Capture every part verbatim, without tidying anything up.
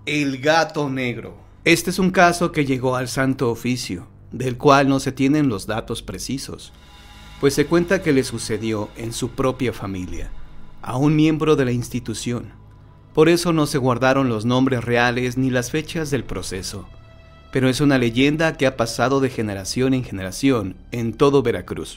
El gato negro. Este es un caso que llegó al Santo Oficio, del cual no se tienen los datos precisos, pues se cuenta que le sucedió en su propia familia, a un miembro de la institución. Por eso no se guardaron los nombres reales ni las fechas del proceso, pero es una leyenda que ha pasado de generación en generación en todo Veracruz.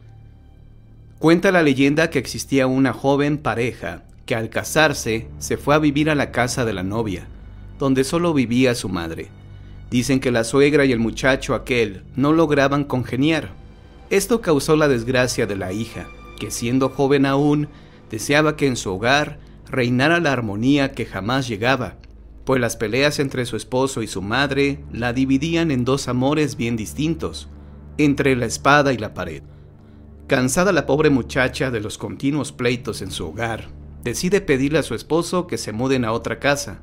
Cuenta la leyenda que existía una joven pareja que al casarse se fue a vivir a la casa de la novia, donde solo vivía su madre. Dicen que la suegra y el muchacho aquel no lograban congeniar. Esto causó la desgracia de la hija, que siendo joven aún, deseaba que en su hogar reinara la armonía que jamás llegaba, pues las peleas entre su esposo y su madre la dividían en dos amores bien distintos, entre la espada y la pared. Cansada la pobre muchacha de los continuos pleitos en su hogar, decide pedirle a su esposo que se muden a otra casa,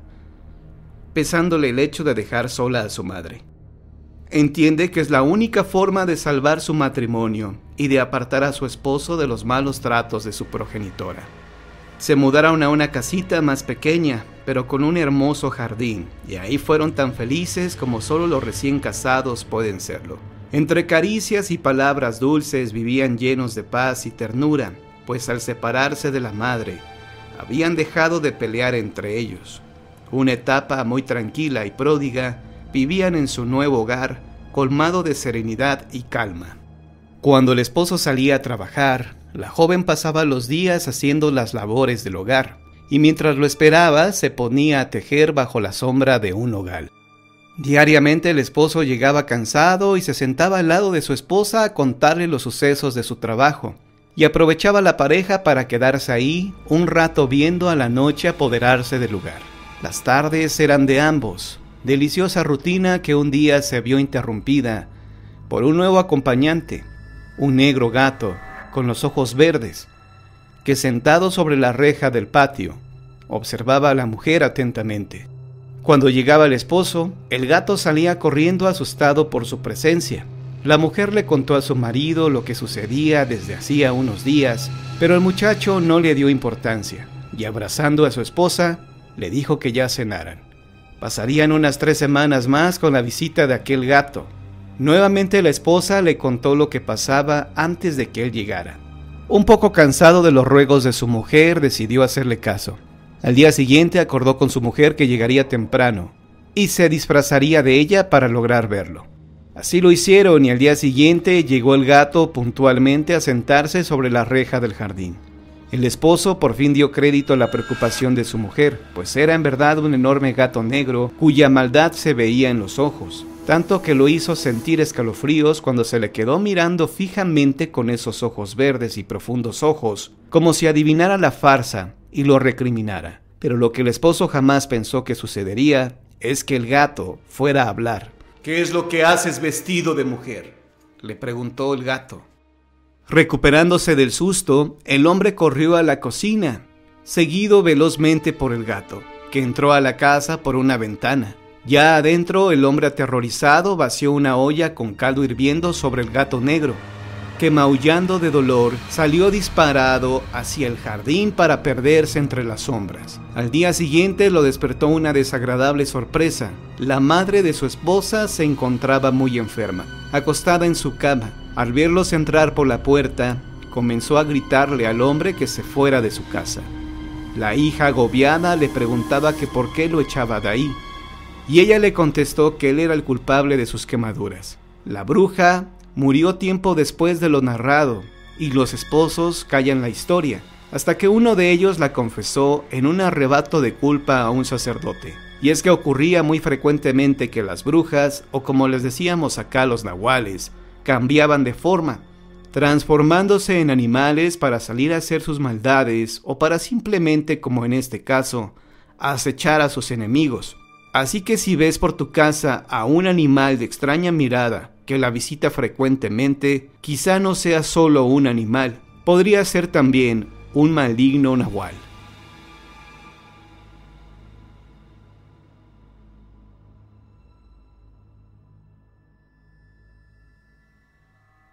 pesándole el hecho de dejar sola a su madre. Entiende que es la única forma de salvar su matrimonio y de apartar a su esposo de los malos tratos de su progenitora. Se mudaron a una casita más pequeña, pero con un hermoso jardín, y ahí fueron tan felices como solo los recién casados pueden serlo. Entre caricias y palabras dulces vivían llenos de paz y ternura, pues al separarse de la madre, habían dejado de pelear entre ellos. Una etapa muy tranquila y pródiga, vivían en su nuevo hogar, colmado de serenidad y calma. Cuando el esposo salía a trabajar, la joven pasaba los días haciendo las labores del hogar, y mientras lo esperaba, se ponía a tejer bajo la sombra de un nogal. Diariamente el esposo llegaba cansado y se sentaba al lado de su esposa a contarle los sucesos de su trabajo, y aprovechaba la pareja para quedarse ahí un rato viendo a la noche apoderarse del lugar. Las tardes eran de ambos, deliciosa rutina que un día se vio interrumpida por un nuevo acompañante, un negro gato con los ojos verdes, que sentado sobre la reja del patio, observaba a la mujer atentamente. Cuando llegaba el esposo, el gato salía corriendo asustado por su presencia. La mujer le contó a su marido lo que sucedía desde hacía unos días, pero el muchacho no le dio importancia, y abrazando a su esposa, le dijo que ya cenaran. Pasarían unas tres semanas más con la visita de aquel gato. Nuevamente la esposa le contó lo que pasaba antes de que él llegara. Un poco cansado de los ruegos de su mujer, decidió hacerle caso. Al día siguiente acordó con su mujer que llegaría temprano y se disfrazaría de ella para lograr verlo. Así lo hicieron y al día siguiente llegó el gato puntualmente a sentarse sobre la reja del jardín. El esposo por fin dio crédito a la preocupación de su mujer, pues era en verdad un enorme gato negro cuya maldad se veía en los ojos, tanto que lo hizo sentir escalofríos cuando se le quedó mirando fijamente con esos ojos verdes y profundos ojos, como si adivinara la farsa y lo recriminara. Pero lo que el esposo jamás pensó que sucedería es que el gato fuera a hablar. «¿Qué es lo que haces vestido de mujer?», le preguntó el gato. Recuperándose del susto, el hombre corrió a la cocina, seguido velozmente por el gato, que entró a la casa por una ventana. Ya adentro, el hombre aterrorizado vació una olla con caldo hirviendo sobre el gato negro, que maullando de dolor salió disparado hacia el jardín para perderse entre las sombras. Al día siguiente lo despertó una desagradable sorpresa. La madre de su esposa se encontraba muy enferma, acostada en su cama. Al verlos entrar por la puerta, comenzó a gritarle al hombre que se fuera de su casa. La hija agobiada le preguntaba que por qué lo echaba de ahí, y ella le contestó que él era el culpable de sus quemaduras. La bruja murió tiempo después de lo narrado, y los esposos callan la historia, hasta que uno de ellos la confesó en un arrebato de culpa a un sacerdote. Y es que ocurría muy frecuentemente que las brujas, o como les decíamos acá los nahuales, cambiaban de forma, transformándose en animales para salir a hacer sus maldades o para simplemente, como en este caso, acechar a sus enemigos. Así que si ves por tu casa a un animal de extraña mirada que la visita frecuentemente, quizá no sea solo un animal, podría ser también un maligno nahual.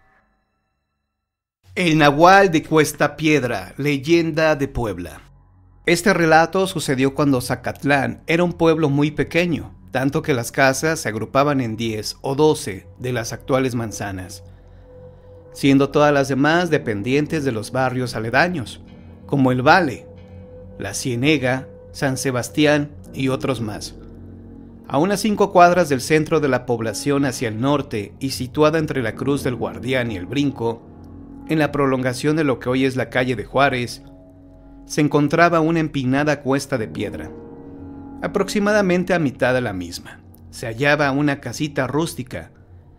El Nahual de Cuesta Piedra, leyenda de Puebla. Este relato sucedió cuando Zacatlán era un pueblo muy pequeño, tanto que las casas se agrupaban en diez o doce de las actuales manzanas, siendo todas las demás dependientes de los barrios aledaños, como el Vale, la Ciénega, San Sebastián y otros más. A unas cinco cuadras del centro de la población hacia el norte y situada entre la Cruz del Guardián y el Brinco, en la prolongación de lo que hoy es la calle de Juárez, se encontraba una empinada cuesta de piedra. Aproximadamente a mitad de la misma, se hallaba una casita rústica,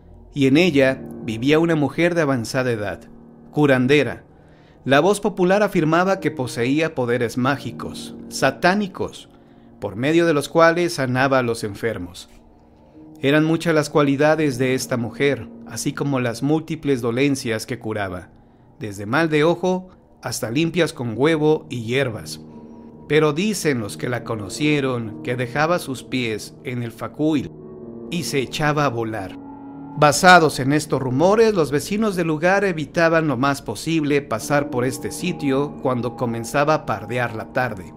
y en ella vivía una mujer de avanzada edad, curandera. La voz popular afirmaba que poseía poderes mágicos, satánicos, por medio de los cuales sanaba a los enfermos. Eran muchas las cualidades de esta mujer, así como las múltiples dolencias que curaba, desde mal de ojo hasta limpias con huevo y hierbas. Pero dicen los que la conocieron que dejaba sus pies en el facuil y se echaba a volar. Basados en estos rumores, los vecinos del lugar evitaban lo más posible pasar por este sitio cuando comenzaba a pardear la tarde.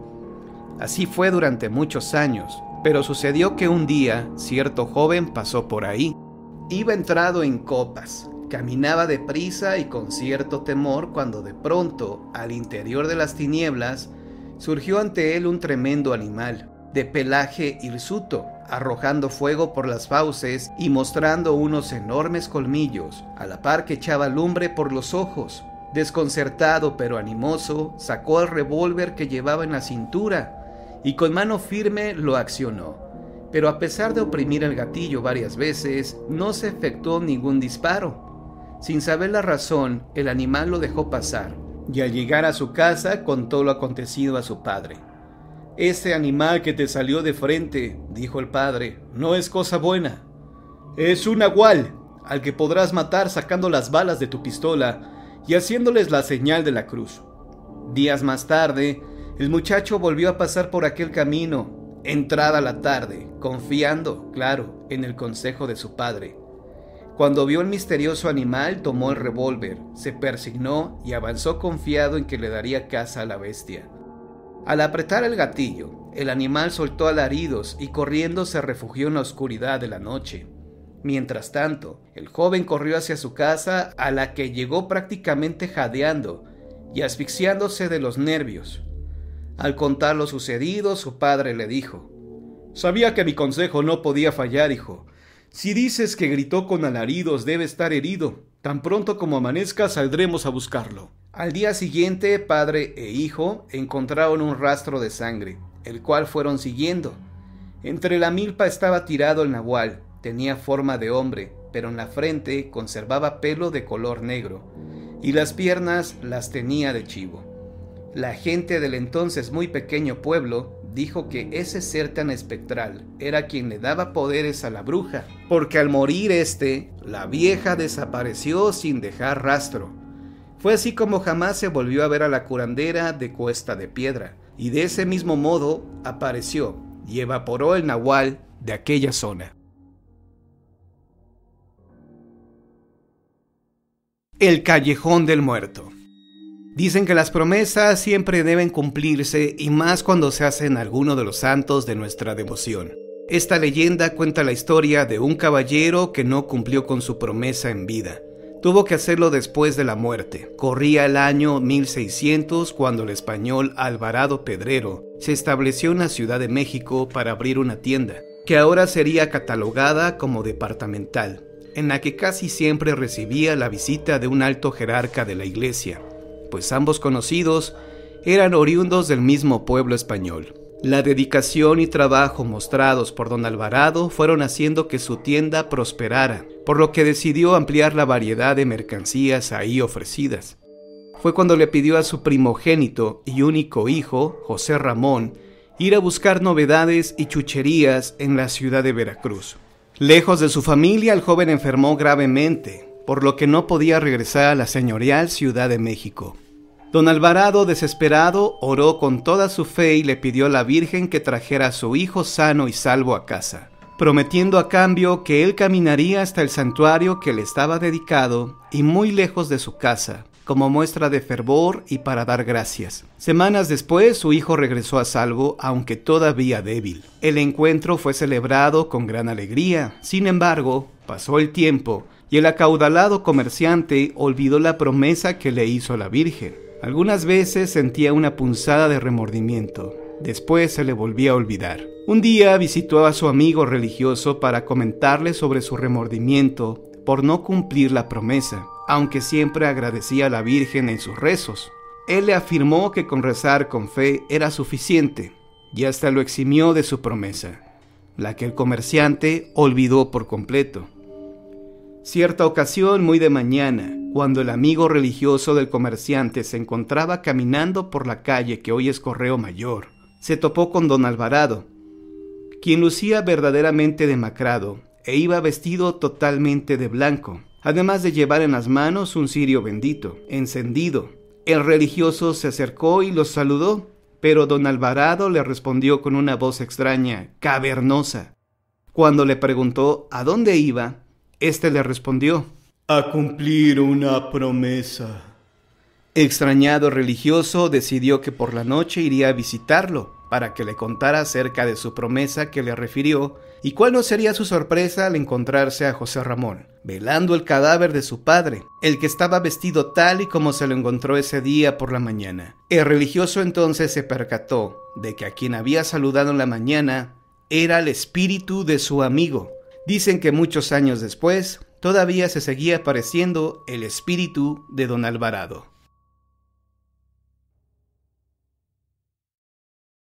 Así fue durante muchos años, pero sucedió que un día cierto joven pasó por ahí. Iba entrado en copas, caminaba deprisa y con cierto temor cuando de pronto, al interior de las tinieblas, surgió ante él un tremendo animal, de pelaje hirsuto, arrojando fuego por las fauces y mostrando unos enormes colmillos, a la par que echaba lumbre por los ojos. Desconcertado pero animoso, sacó el revólver que llevaba en la cintura y con mano firme lo accionó. Pero a pesar de oprimir el gatillo varias veces, no se efectuó ningún disparo. Sin saber la razón, el animal lo dejó pasar, y al llegar a su casa contó lo acontecido a su padre. «Ese animal que te salió de frente», dijo el padre, «no es cosa buena. Es un nahual, al que podrás matar sacando las balas de tu pistola y haciéndoles la señal de la cruz». Días más tarde, el muchacho volvió a pasar por aquel camino, entrada la tarde, confiando, claro, en el consejo de su padre. Cuando vio el misterioso animal, tomó el revólver, se persignó y avanzó confiado en que le daría caza a la bestia. Al apretar el gatillo, el animal soltó alaridos y corriendo se refugió en la oscuridad de la noche. Mientras tanto, el joven corrió hacia su casa, a la que llegó prácticamente jadeando y asfixiándose de los nervios. Al contar lo sucedido, su padre le dijo: «Sabía que mi consejo no podía fallar, hijo. Si dices que gritó con alaridos, debe estar herido. Tan pronto como amanezca, saldremos a buscarlo». Al día siguiente, padre e hijo encontraron un rastro de sangre, el cual fueron siguiendo. Entre la milpa estaba tirado el nahual. Tenía forma de hombre, pero en la frente conservaba pelo de color negro, y las piernas las tenía de chivo. La gente del entonces muy pequeño pueblo dijo que ese ser tan espectral era quien le daba poderes a la bruja, porque al morir éste, la vieja desapareció sin dejar rastro. Fue así como jamás se volvió a ver a la curandera de Cuesta de Piedra, y de ese mismo modo apareció y evaporó el nahual de aquella zona. El Callejón del Muerto. Dicen que las promesas siempre deben cumplirse, y más cuando se hacen alguno de los santos de nuestra devoción. Esta leyenda cuenta la historia de un caballero que no cumplió con su promesa en vida. Tuvo que hacerlo después de la muerte. Corría el año mil seiscientos cuando el español Alvarado Pedrero se estableció en la Ciudad de México para abrir una tienda, que ahora sería catalogada como departamental, en la que casi siempre recibía la visita de un alto jerarca de la iglesia, pues ambos conocidos eran oriundos del mismo pueblo español. La dedicación y trabajo mostrados por don Alvarado fueron haciendo que su tienda prosperara, por lo que decidió ampliar la variedad de mercancías ahí ofrecidas. Fue cuando le pidió a su primogénito y único hijo, José Ramón, ir a buscar novedades y chucherías en la ciudad de Veracruz. Lejos de su familia, el joven enfermó gravemente, por lo que no podía regresar a la señorial Ciudad de México. Don Alvarado, desesperado, oró con toda su fe y le pidió a la Virgen que trajera a su hijo sano y salvo a casa, prometiendo a cambio que él caminaría hasta el santuario que le estaba dedicado y muy lejos de su casa, como muestra de fervor y para dar gracias. Semanas después, su hijo regresó a salvo, aunque todavía débil. El encuentro fue celebrado con gran alegría. Sin embargo, pasó el tiempo y el acaudalado comerciante olvidó la promesa que le hizo la Virgen. Algunas veces sentía una punzada de remordimiento. Después se le volvía a olvidar. Un día visitó a su amigo religioso para comentarle sobre su remordimiento por no cumplir la promesa, aunque siempre agradecía a la Virgen en sus rezos. Él le afirmó que con rezar con fe era suficiente y hasta lo eximió de su promesa, la que el comerciante olvidó por completo. Cierta ocasión, muy de mañana, cuando el amigo religioso del comerciante se encontraba caminando por la calle que hoy es Correo Mayor, se topó con don Alvarado, quien lucía verdaderamente demacrado e iba vestido totalmente de blanco, además de llevar en las manos un cirio bendito, encendido. El religioso se acercó y los saludó, pero don Alvarado le respondió con una voz extraña, cavernosa. Cuando le preguntó a dónde iba, éste le respondió: «A cumplir una promesa». Extrañado religioso decidió que por la noche iría a visitarlo para que le contara acerca de su promesa que le refirió, y cuál no sería su sorpresa al encontrarse a José Ramón, velando el cadáver de su padre, el que estaba vestido tal y como se lo encontró ese día por la mañana. El religioso entonces se percató de que a quien había saludado en la mañana era el espíritu de su amigo. Dicen que muchos años después, todavía se seguía apareciendo el espíritu de don Alvarado.